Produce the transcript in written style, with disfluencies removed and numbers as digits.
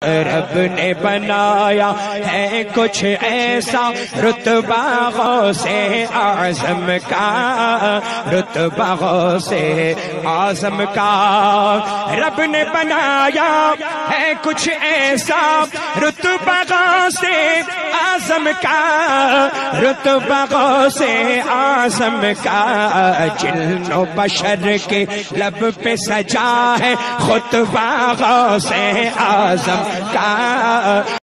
रब ने बनाया है कुछ ऐसा रुतबा गौसे आज़म का, रुतबा गौसे आज़म का। रब ने बनाया है कुछ ऐसा रुतबा गौसे आज़म का, रुतबा गौसे आज़म का। जिन्नो बशर के लब पे सजा है खुतबा गौसे आज़म का।